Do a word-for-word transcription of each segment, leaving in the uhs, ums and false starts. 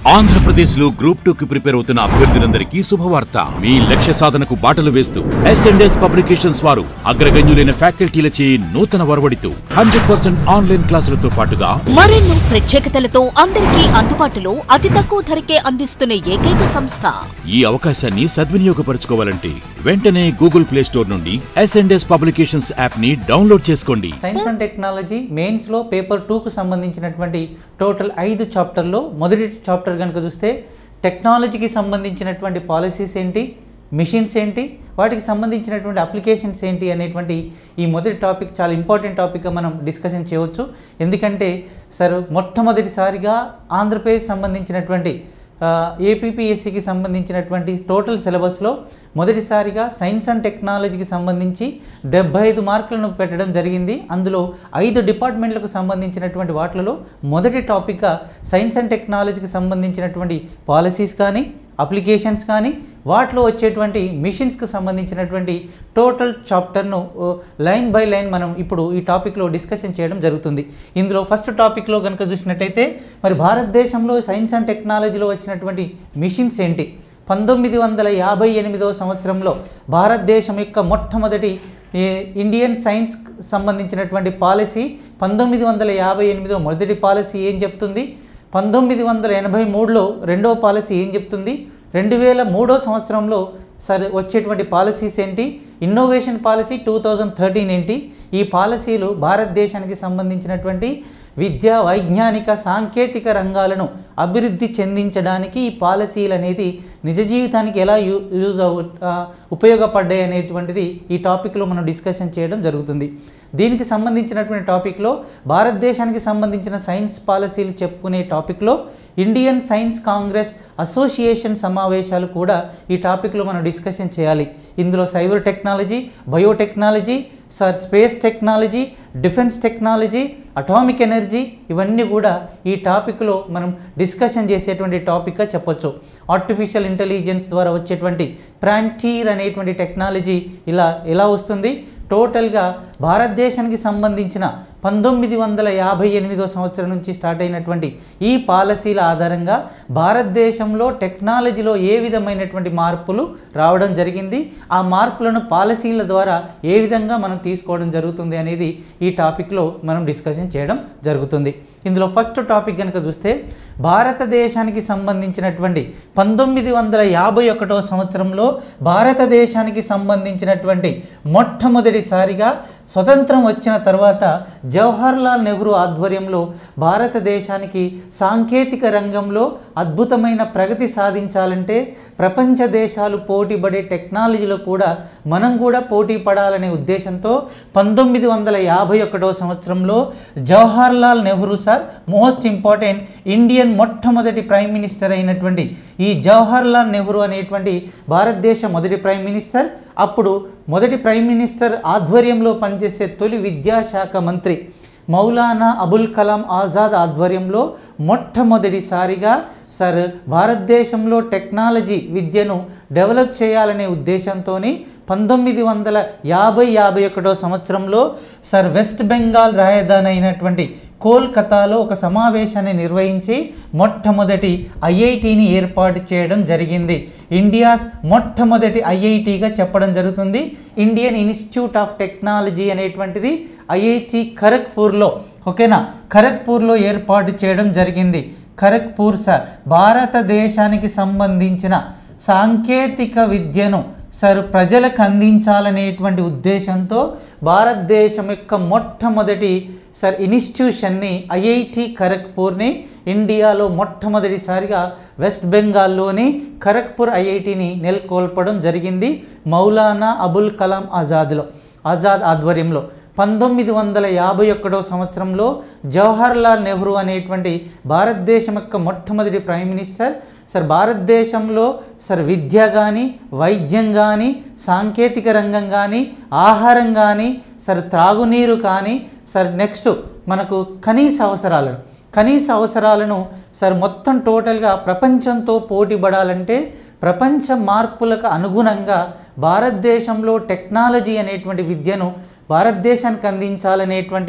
ఆంధ్రప్రదేశ్ లో group two కి prepare అవుతున్న అభ్యర్థులందరికీ శుభవార్త. మీ లక్ష్య సాధనకు బాటలు వేస్తూ ఎస్ అండ్ ఎస్ పబ్లికేషన్స్ వారు అగ్రగణ్యులైన ఫ్యాకల్టీలచే నూతన వరవడితో హండ్రెడ్ పర్సెంట్ ఆన్లైన్ క్లాసులతో పాటుగా మరెన్నో ప్రత్యేకతలతో అందరికీ అందుబాటులో అతి తక్కువ ధరకే అందిస్తున్న ఏకైక సంస్థ. ఈ అవకాశాన్ని సద్వినియోగపరచుకోవాలంటే వెంటనే గూగుల్ ప్లే స్టోర్ నుండి S and S publications app ని డౌన్లోడ్ చేసుకోండి. సైన్స్ అండ్ టెక్నాలజీ మెయిన్స్ లో పేపర్ టూ కు సంబంధించినటువంటి టోటల్ ఐదు చాప్టర్లో మొదటి చాప్టర్ కనుక చూస్తే టెక్నాలజీకి సంబంధించినటువంటి పాలసీస్ ఏంటి, మిషన్స్ ఏంటి, వాటికి సంబంధించినటువంటి అప్లికేషన్స్ ఏంటి అనేటువంటి ఈ మొదటి టాపిక్ చాలా ఇంపార్టెంట్ టాపిక్గా మనం డిస్కషన్ చేయవచ్చు. ఎందుకంటే సార్ మొట్టమొదటిసారిగా ఆంధ్రప్రదేశ్ సంబంధించినటువంటి ఏపీపీఎస్సికి సంబంధించినటువంటి టోటల్ సిలబస్లో మొదటిసారిగా సైన్స్ అండ్ టెక్నాలజీకి సంబంధించి డెబ్బై ఐదు మార్కులను పెట్టడం జరిగింది. అందులో ఐదు డిపార్ట్మెంట్లకు సంబంధించినటువంటి వాటిలో మొదటి టాపిక్గా సైన్స్ అండ్ టెక్నాలజీకి సంబంధించినటువంటి పాలసీస్ కానీ అప్లికేషన్స్ కానీ వాటిలో వచ్చేటువంటి మిషన్స్కి సంబంధించినటువంటి టోటల్ చాప్టర్ను లైన్ బై లైన్ మనం ఇప్పుడు ఈ టాపిక్లో డిస్కషన్ చేయడం జరుగుతుంది. ఇందులో ఫస్ట్ టాపిక్లో కనుక చూసినట్టయితే మరి భారతదేశంలో సైన్స్ అండ్ టెక్నాలజీలో వచ్చినటువంటి మిషన్స్ ఏంటి, పంతొమ్మిది వందల యాభై ఎనిమిదవ సంవత్సరంలో భారతదేశం యొక్క మొట్టమొదటి ఇండియన్ సైన్స్ సంబంధించినటువంటి పాలసీ పంతొమ్మిది వందల యాభై ఎనిమిదవ మొదటి పాలసీ ఏం చెప్తుంది, పంతొమ్మిది వందల ఎనభై మూడులో రెండవ పాలసీ ఏం చెప్తుంది, రెండు వేల మూడో సంవత్సరంలో సరే వచ్చేటువంటి పాలసీస్ ఏంటి, innovation policy two thousand thirteen ఏంటి, ఈ పాలసీలు భారతదేశానికి సంబంధించినటువంటి విద్యా వైజ్ఞానిక సాంకేతిక రంగాలను అభివృద్ధి చెందించడానికి ఈ పాలసీలు అనేది నిజ జీవితానికి ఎలా యూ యూజ్ అవు ఉపయోగపడ్డాయి అనేటువంటిది ఈ టాపిక్లో మనం డిస్కషన్ చేయడం జరుగుతుంది. దీనికి సంబంధించినటువంటి టాపిక్లో భారతదేశానికి సంబంధించిన సైన్స్ పాలసీలు చెప్పుకునే టాపిక్లో ఇండియన్ సైన్స్ కాంగ్రెస్ అసోసియేషన్ సమావేశాలు కూడా ఈ టాపిక్లో మనం డిస్కషన్ చేయాలి. ఇందులో cyber technology, biotechnology, sir space technology, defence technology, atomic energy ఇవన్నీ కూడా ఈ టాపిక్లో మనం డిస్కషన్ చేసేటువంటి టాపిక్గా చెప్పొచ్చు. ఆర్టిఫిషియల్ ఇంటెలిజెన్స్ ద్వారా వచ్చేటువంటి ఫ్రాంటీర్ అనేటువంటి టెక్నాలజీ ఇలా ఎలా వస్తుంది, టోటల్గా భారతదేశానికి సంబంధించిన పంతొమ్మిది వందల యాభై ఎనిమిదో సంవత్సరం నుంచి స్టార్ట్ అయినటువంటి ఈ పాలసీల ఆధారంగా భారతదేశంలో టెక్నాలజీలో ఏ విధమైనటువంటి మార్పులు రావడం జరిగింది, ఆ మార్పులను పాలసీల ద్వారా ఏ విధంగా మనం తీసుకోవడం జరుగుతుంది అనేది ఈ టాపిక్లో మనం డిస్కషన్ చేయడం జరుగుతుంది. ఇందులో ఫస్ట్ టాపిక్ కనుక చూస్తే భారతదేశానికి సంబంధించినటువంటి పంతొమ్మిది వందల యాభై ఒకటో సంవత్సరంలో భారతదేశానికి సంబంధించినటువంటి మొట్టమొదటిసారిగా స్వతంత్రం వచ్చిన తర్వాత జవహర్లాల్ నెహ్రూ ఆధ్వర్యంలో భారతదేశానికి సాంకేతిక రంగంలో అద్భుతమైన ప్రగతి సాధించాలంటే ప్రపంచ దేశాలు పోటీపడే టెక్నాలజీలో కూడా మనం కూడా పోటీ పడాలనే ఉద్దేశంతో పంతొమ్మిది వందల యాభై ఒకటో సంవత్సరంలో Jawaharlal Nehru sir most important Indian మొట్టమొదటి ప్రైమ్ మినిస్టర్ అయినటువంటి ఈ జవహర్లాల్ నెహ్రూ అనేటువంటి భారతదేశ మొదటి ప్రైమ్ మినిస్టర్, అప్పుడు మొదటి ప్రైమ్ మినిస్టర్ ఆధ్వర్యంలో పనిచేసే తొలి విద్యాశాఖ మంత్రి మౌలానా అబుల్ కలాం ఆజాద్ ఆధ్వర్యంలో మొట్టమొదటిసారిగా సార్ భారతదేశంలో టెక్నాలజీ విద్యను డెవలప్ చేయాలనే ఉద్దేశంతో పంతొమ్మిది వందల యాభై యాభై ఒకటో సంవత్సరంలో సార్ వెస్ట్ బెంగాల్ రాజధాని అయినటువంటి కోల్కతాలో ఒక సమావేశాన్ని నిర్వహించి మొట్టమొదటి ఐఐటిని ఏర్పాటు చేయడం జరిగింది. ఇండియాస్ మొట్టమొదటి ఐఐటిగా చెప్పడం జరుగుతుంది. ఇండియన్ ఇన్స్టిట్యూట్ ఆఫ్ టెక్నాలజీ అనేటువంటిది ఐఐటి ఖరగ్పూర్లో ఓకేనా ఖరగ్పూర్లో ఏర్పాటు చేయడం జరిగింది. ఖరగ్పూర్ సార్ భారతదేశానికి సంబంధించిన సాంకేతిక విద్యను సార్ ప్రజలకు అందించాలనేటువంటి ఉద్దేశంతో భారతదేశం యొక్క మొట్టమొదటి సార్ ఇన్స్టిట్యూషన్ని ఐఐటి ఖరగ్పూర్ని ఇండియాలో మొట్టమొదటిసారిగా వెస్ట్ బెంగాల్లోని ఖరగ్పూర్ ఐఐటిని నెలకొల్పడం జరిగింది మౌలానా అబుల్ కలాం ఆజాద్లో ఆజాద్ ఆధ్వర్యంలో. పంతొమ్మిది వందల యాభై ఒకటో సంవత్సరంలో జవహర్లాల్ నెహ్రూ అనేటువంటి భారతదేశం యొక్క మొట్టమొదటి ప్రైమ్ మినిస్టర్ సార్ భారతదేశంలో సార్ విద్య కానీ, వైద్యం కానీ, సాంకేతిక రంగం కానీ, ఆహారం కానీ, సార్ త్రాగునీరు కానీ, సార్ నెక్స్ట్ మనకు కనీస అవసరాలను కనీస అవసరాలను సార్ మొత్తం టోటల్గా ప్రపంచంతో పోటీపడాలంటే ప్రపంచ మార్పులకు అనుగుణంగా భారతదేశంలో టెక్నాలజీ అనేటువంటి విద్యను భారతదేశానికి అందించాలనేటువంటి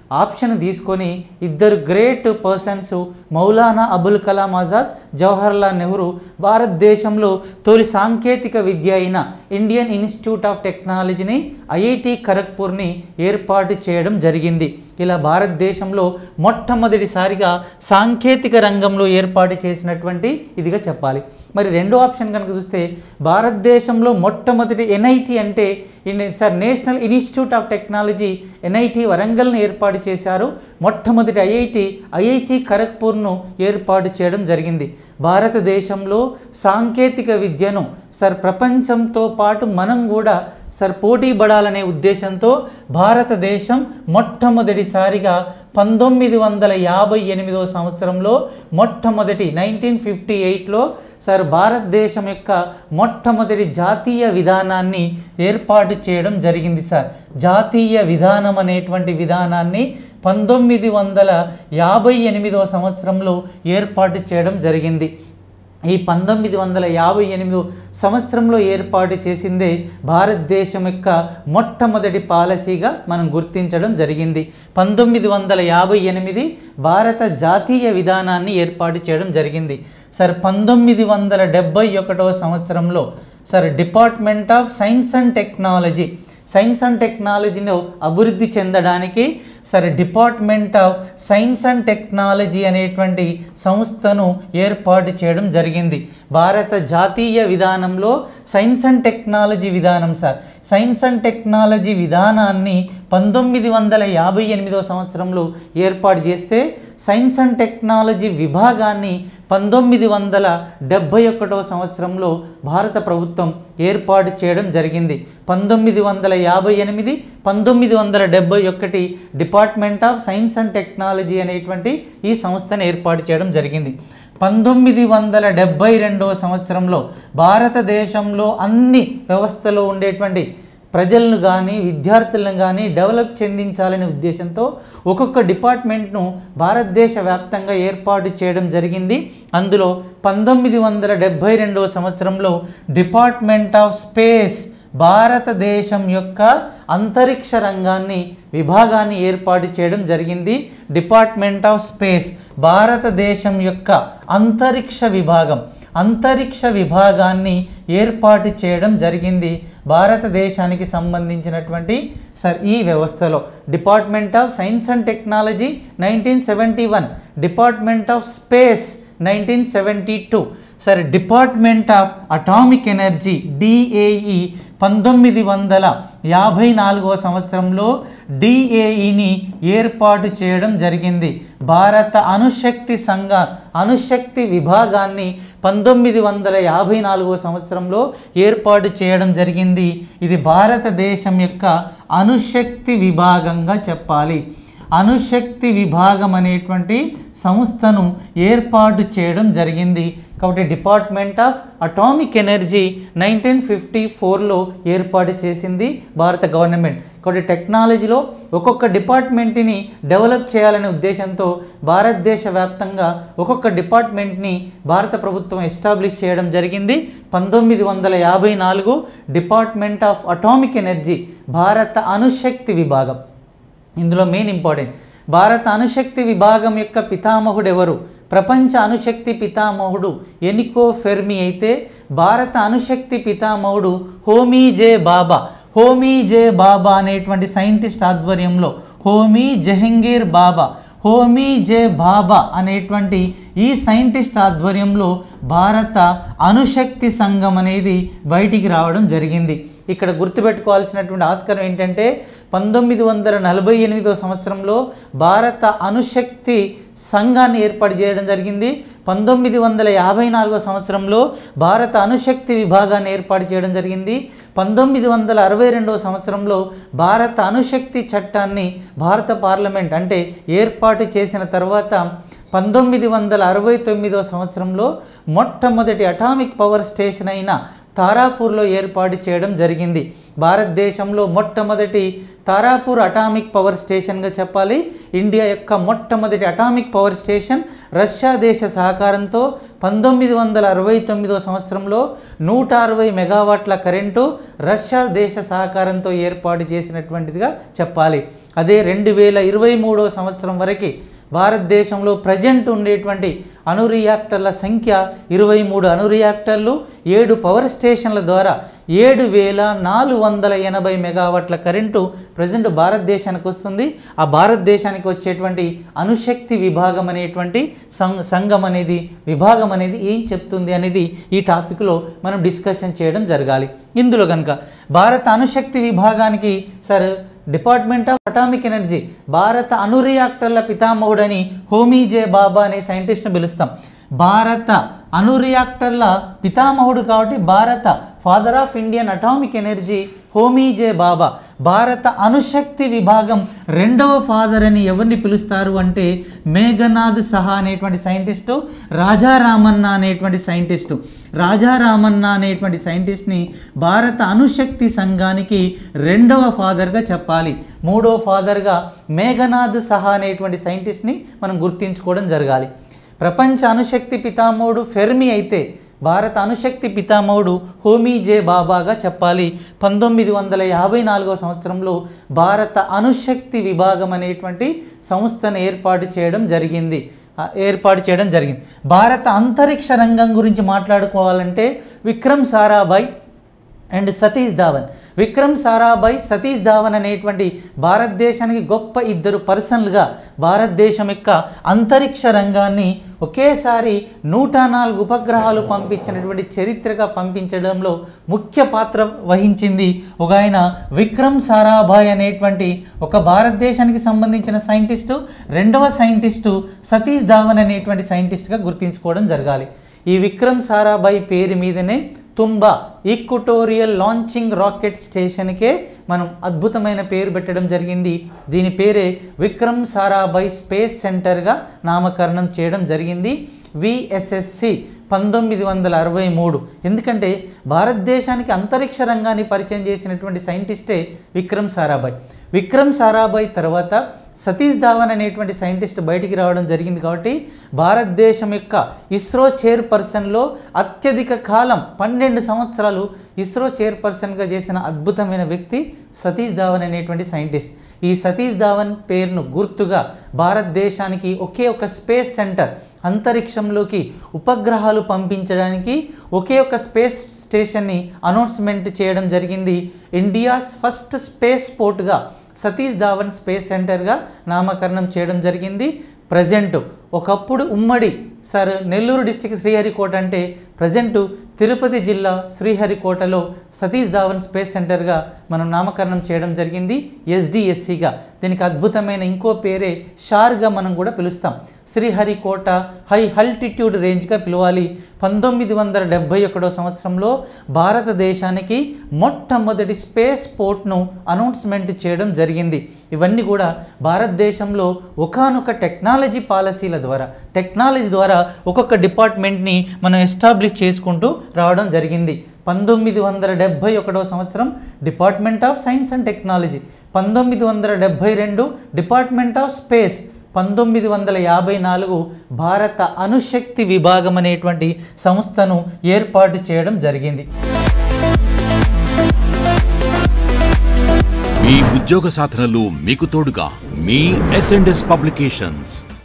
ఆప్షన్ తీసుకొని ఇద్దరు గ్రేట్ పర్సన్స్ మౌలానా అబుల్ కలాం ఆజాద్, జవహర్లాల్ నెహ్రూ భారతదేశంలో తొలి సాంకేతిక విద్య అయిన ఇండియన్ ఇన్స్టిట్యూట్ ఆఫ్ టెక్నాలజీని ఐఐటి ఖరగ్పూర్ని ఏర్పాటు చేయడం జరిగింది. ఇలా భారతదేశంలో మొట్టమొదటిసారిగా సాంకేతిక రంగంలో ఏర్పాటు చేసినటువంటి ఇదిగా చెప్పాలి. మరి రెండో ఆప్షన్ కనుక చూస్తే భారతదేశంలో మొట్టమొదటి ఎన్ఐటి అంటే sir national institute of technology NIT వరంగల్ను ఏర్పాటు చేశారు. మొట్టమొదటి ఐఐటి ఐఐటి ఖరగ్పూర్ను ఏర్పాటు చేయడం జరిగింది. భారతదేశంలో సాంకేతిక విద్యను సార్ ప్రపంచంతో పాటు మనం కూడా సార్ పోటీ పడాలనే ఉద్దేశంతో భారతదేశం మొట్టమొదటిసారిగా పంతొమ్మిది వందల యాభై ఎనిమిదో సంవత్సరంలో మొట్టమొదటి నైన్టీన్ ఫిఫ్టీ ఎయిట్లో సార్ భారతదేశం యొక్క మొట్టమొదటి జాతీయ విధానాన్ని ఏర్పాటు చేయడం జరిగింది. సార్ జాతీయ విధానం అనేటువంటి విధానాన్ని పంతొమ్మిది వందల యాభై ఎనిమిదో సంవత్సరంలో ఏర్పాటు చేయడం జరిగింది. ఈ పంతొమ్మిది వందల యాభై ఎనిమిదో సంవత్సరంలో ఏర్పాటు చేసిందే భారతదేశం యొక్క మొట్టమొదటి పాలసీగా మనం గుర్తించడం జరిగింది. పంతొమ్మిది వందల యాభై ఎనిమిది భారత జాతీయ విధానాన్ని ఏర్పాటు చేయడం జరిగింది. సార్ పంతొమ్మిది వందల డెబ్భై ఒకటవ సంవత్సరంలో sir department of science and technology science and టెక్నాలజీని అభివృద్ధి చెందడానికి సరే department of science and technology అనేటువంటి సంస్థను ఏర్పాటు చేయడం జరిగింది. భారత జాతీయ విధానంలో సైన్స్ అండ్ టెక్నాలజీ విధానం సార్ సైన్స్ అండ్ టెక్నాలజీ విధానాన్ని పంతొమ్మిది వందల యాభై ఎనిమిదో సంవత్సరంలో ఏర్పాటు చేస్తే సైన్స్ అండ్ టెక్నాలజీ విభాగాన్ని పంతొమ్మిది వందల డెబ్భై ఒకటవ సంవత్సరంలో భారత ప్రభుత్వం ఏర్పాటు చేయడం జరిగింది. పంతొమ్మిది వందల యాభై ఎనిమిది పంతొమ్మిది వందల డెబ్భై ఒకటి department of science and technology అనేటువంటి ఈ సంస్థను ఏర్పాటు చేయడం జరిగింది. పంతొమ్మిది వందల డెబ్భై రెండవ సంవత్సరంలో భారతదేశంలో అన్ని వ్యవస్థలో ఉండేటువంటి ప్రజలను కానీ విద్యార్థులను కానీ డెవలప్ చెందించాలనే ఉద్దేశంతో ఒక్కొక్క డిపార్ట్మెంట్ను భారతదేశ వ్యాప్తంగా ఏర్పాటు చేయడం జరిగింది. అందులో పంతొమ్మిది వందల డెబ్భై రెండవ సంవత్సరంలో డిపార్ట్మెంట్ ఆఫ్ స్పేస్ భారతదేశం యొక్క అంతరిక్ష రంగాన్ని విభాగాన్ని ఏర్పాటు చేయడం జరిగింది. డిపార్ట్మెంట్ ఆఫ్ స్పేస్ భారతదేశం యొక్క అంతరిక్ష విభాగం అంతరిక్ష విభాగాన్ని ఏర్పాటు చేయడం జరిగింది. భారతదేశానికి సంబంధించినటువంటి సార్ ఈ వ్యవస్థలో department of science and technology nineteen seventy one department of space nineteen seventy two sir department of atomic energy DAE పంతొమ్మిది వందల యాభై నాలుగవ సంవత్సరంలో డిఏఈని ఏర్పాటు చేయడం జరిగింది. భారత అణుశక్తి సంఘ అణుశక్తి విభాగాన్ని పంతొమ్మిది వందల యాభై నాలుగవ సంవత్సరంలో ఏర్పాటు చేయడం జరిగింది. ఇది భారతదేశం యొక్క అణుశక్తి విభాగంగా చెప్పాలి. అణుశక్తి విభాగం అనేటువంటి సంస్థను ఏర్పాటు చేయడం జరిగింది. కాబట్టి department of atomic energy nineteen fifty ఫోర్లో ఏర్పాటు చేసింది భారత గవర్నమెంట్. కాబట్టి టెక్నాలజీలో ఒక్కొక్క డిపార్ట్మెంట్ని డెవలప్ చేయాలనే ఉద్దేశంతో భారతదేశ వ్యాప్తంగా ఒక్కొక్క డిపార్ట్మెంట్ని భారత ప్రభుత్వం ఎస్టాబ్లిష్ చేయడం జరిగింది. పంతొమ్మిది వందల యాభై నాలుగు డిపార్ట్మెంట్ ఆఫ్ అటామిక్ ఎనర్జీ భారత అణుశక్తి విభాగం. ఇందులో మెయిన్ ఇంపార్టెంట్ భారత అణుశక్తి విభాగం యొక్క పితామహుడు ఎవరు? ప్రపంచ అణుశక్తి పితామహుడు ఎనికో ఫెర్మి అయితే భారత అణుశక్తి పితామహుడు హోమీ జే బాబా హోమీ జే బాబా అనేటువంటి సైంటిస్ట్ ఆధ్వర్యంలో హోమీ జహంగీర్ బాబా హోమీ జే బాబా అనేటువంటి ఈ సైంటిస్ట్ ఆధ్వర్యంలో భారత అణుశక్తి సంఘం అనేది బయటికి రావడం జరిగింది. ఇక్కడ గుర్తుపెట్టుకోవాల్సినటువంటి ఆస్కారం ఏంటంటే పంతొమ్మిది వందల నలభై ఎనిమిదో సంవత్సరంలో భారత అణుశక్తి సంఘాన్ని ఏర్పాటు చేయడం జరిగింది. పంతొమ్మిది వందల యాభై నాలుగో సంవత్సరంలో భారత అణుశక్తి విభాగాన్ని ఏర్పాటు చేయడం జరిగింది. పంతొమ్మిది వందల అరవై రెండవ సంవత్సరంలో భారత అణుశక్తి చట్టాన్ని భారత పార్లమెంట్ అంటే ఏర్పాటు చేసిన తర్వాత పంతొమ్మిది వందల అరవై తొమ్మిదో సంవత్సరంలో మొట్టమొదటి అటామిక్ పవర్ స్టేషన్ అయిన తారాపూర్లో ఏర్పాటు చేయడం జరిగింది. భారతదేశంలో మొట్టమొదటి తారాపూర్ అటామిక్ పవర్ స్టేషన్గా చెప్పాలి. ఇండియా యొక్క మొట్టమొదటి అటామిక్ పవర్ స్టేషన్ రష్యా దేశ సహకారంతో పంతొమ్మిది వందల అరవై తొమ్మిదో సంవత్సరంలో నూట అరవై మెగావాట్ల కరెంటు రష్యా దేశ సహకారంతో ఏర్పాటు చేసినటువంటిదిగా చెప్పాలి. అదే రెండు వేల ఇరవై మూడో సంవత్సరం వరకు భారతదేశంలో ప్రజెంట్ ఉండేటువంటి అణు రియాక్టర్ల సంఖ్య ఇరవై మూడు అణు రియాక్టర్లు, ఏడు పవర్ స్టేషన్ల ద్వారా ఏడు వేల నాలుగు వందల ఎనభై మెగావాట్ల కరెంటు ప్రజెంట్ భారతదేశానికి వస్తుంది. ఆ భారతదేశానికి వచ్చేటువంటి అణుశక్తి విభాగం అనేటువంటి సంఘం అనేది విభాగం అనేది ఏం చెప్తుంది అనేది ఈ టాపిక్లో మనం డిస్కషన్ చేయడం జరగాలి. ఇందులో కనుక భారత అణుశక్తి విభాగానికి sir department of atomic energy భారత అణు రియాక్టర్ల పితామహుడని హోమీ జే బాబా అనే సైంటిస్ట్ని పిలుస్తాం. భారత అణు రియాక్టర్ల పితామహుడు కాబట్టి భారత father of Indian atomic energy Homi J Bhabha. భారత అణుశక్తి విభాగం రెండవ ఫాదర్ అని ఎవరిని పిలుస్తారు అంటే మేఘనాథ్ సహా అనేటువంటి సైంటిస్టు, రాజారామన్న అనేటువంటి సైంటిస్టు. రాజారామన్న అనేటువంటి సైంటిస్ట్ని భారత అణుశక్తి సంఘానికి రెండవ ఫాదర్గా చెప్పాలి. మూడవ ఫాదర్గా మేఘనాథ్ సహా అనేటువంటి సైంటిస్ట్ని మనం గుర్తించుకోవడం జరగాలి. ప్రపంచ అణుశక్తి పితామహుడు ఫెర్మి అయితే భారత అణుశక్తి పితామహుడు హోమీ జే బాబాగా చెప్పాలి. పంతొమ్మిది వందల యాభై నాలుగవ సంవత్సరంలో భారత అణుశక్తి విభాగం అనేటువంటి సంస్థను ఏర్పాటు చేయడం జరిగింది ఏర్పాటు చేయడం జరిగింది భారత అంతరిక్ష రంగం గురించి మాట్లాడుకోవాలంటే విక్రమ్ సారాభాయ్ అండ్ సతీష్ ధావన్. విక్రమ్ సారాభాయ్, సతీష్ ధావన్ అనేటువంటి భారతదేశానికి గొప్ప ఇద్దరు పర్సన్లుగా భారతదేశం యొక్క అంతరిక్ష రంగాన్ని ఒకేసారి నూట నాలుగు ఉపగ్రహాలు పంపించినటువంటి చరిత్రగా పంపించడంలో ముఖ్య పాత్ర వహించింది ఒక ఆయన విక్రమ్ సారాభాయ్ అనేటువంటి ఒక భారతదేశానికి సంబంధించిన సైంటిస్టు. రెండవ సైంటిస్టు సతీష్ ధావన్ అనేటువంటి సైంటిస్ట్గా గుర్తించుకోవడం జరగాలి. ఈ విక్రమ్ సారాభాయ్ పేరు మీదనే తుంబా ఈక్వటోరియల్ లాంచింగ్ రాకెట్ స్టేషన్కే మనం అద్భుతమైన పేరు పెట్టడం జరిగింది. దీని పేరే విక్రమ్ సారాభాయ్ స్పేస్ సెంటర్గా నామకరణం చేయడం జరిగింది. విఎస్ఎస్సి పంతొమ్మిది వందల అరవై మూడు. ఎందుకంటే భారతదేశానికి అంతరిక్ష రంగాన్ని పరిచయం చేసినటువంటి సైంటిస్టే విక్రమ్ సారాభాయ్. విక్రమ్ సారాభాయ్ తర్వాత సతీష్ ధావన్ అనేటువంటి సైంటిస్ట్ బయటికి రావడం జరిగింది. కాబట్టి భారతదేశం యొక్క ఇస్రో చైర్పర్సన్లో అత్యధిక కాలం పన్నెండు సంవత్సరాలు ఇస్రో చైర్పర్సన్గా చేసిన అద్భుతమైన వ్యక్తి సతీష్ ధావన్ అనేటువంటి సైంటిస్ట్. ఈ సతీష్ ధావన్ పేరును గుర్తుగా భారతదేశానికి ఒకే ఒక స్పేస్ సెంటర్, అంతరిక్షంలోకి ఉపగ్రహాలు పంపించడానికి ఒకే ఒక స్పేస్ స్టేషన్ని అనౌన్స్మెంట్ చేయడం జరిగింది. ఇండియాస్ ఫస్ట్ స్పేస్ పోర్ట్గా సతీష్ ధావన్ స్పేస్ సెంటర్గా నామకరణం చేయడం జరిగింది. ప్రజెంట్ ఒకప్పుడు ఉమ్మడి సార్ నెల్లూరు డిస్టిక్ శ్రీహరికోట అంటే ప్రజెంటు తిరుపతి జిల్లా శ్రీహరికోటలో సతీష్ ధావన్ స్పేస్ సెంటర్గా మనం నామకరణం చేయడం జరిగింది ఎస్డిఎస్సిగా. దీనికి అద్భుతమైన ఇంకో పేరే షార్గా మనం కూడా పిలుస్తాం. శ్రీహరికోట హై ఆల్టిట్యూడ్ రేంజ్గా పిలవాలి. పంతొమ్మిది వందల డెబ్భై ఒకటో సంవత్సరంలో భారతదేశానికి మొట్టమొదటి స్పేస్ పోర్ట్ను అనౌన్స్మెంట్ చేయడం జరిగింది. ఇవన్నీ కూడా భారతదేశంలో ఒకానొక టెక్నాలజీ పాలసీల ద్వారా టెక్నాలజీ ద్వారా ఒక్కొక్క డిపార్ట్మెంట్ని మనం ఎస్టాబ్లిష్ చేసుకుంటూ రావడం జరిగింది. పంతొమ్మిది వందల డెబ్భై ఒకటో సంవత్సరం department of science and technology, పంతొమ్మిది వందల డెబ్భై రెండు డిపార్ట్మెంట్ ఆఫ్ స్పేస్, పంతొమ్మిది వందల యాభై నాలుగు భారత అణుశక్తి విభాగం అనేటువంటి సంస్థను ఏర్పాటు చేయడం జరిగింది. మీ ఉద్యోగ సాధనలో మీకు తోడుగా మీ ఎస్ అండ్ ఎస్ పబ్లికేషన్స్.